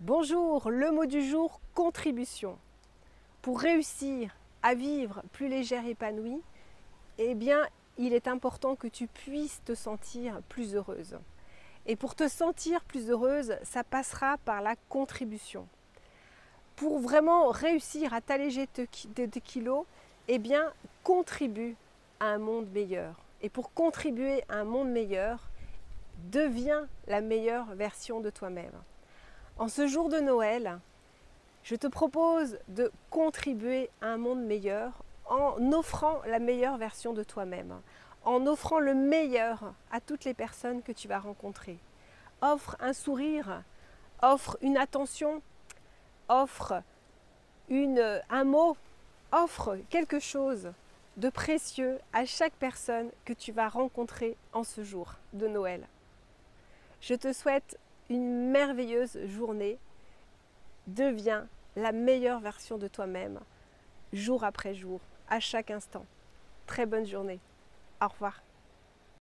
Bonjour, le mot du jour, contribution. Pour réussir à vivre plus légère et épanouie, eh bien, il est important que tu puisses te sentir plus heureuse. Et pour te sentir plus heureuse, ça passera par la contribution. Pour vraiment réussir à t'alléger de kilos, eh bien, contribue à un monde meilleur. Et pour contribuer à un monde meilleur, deviens la meilleure version de toi-même. En ce jour de Noël, je te propose de contribuer à un monde meilleur en offrant la meilleure version de toi-même, en offrant le meilleur à toutes les personnes que tu vas rencontrer. Offre un sourire, offre une attention, offre un mot, offre quelque chose de précieux à chaque personne que tu vas rencontrer en ce jour de Noël. Je te souhaite une merveilleuse journée. Deviens la meilleure version de toi-même, jour après jour, à chaque instant. Très bonne journée. Au revoir.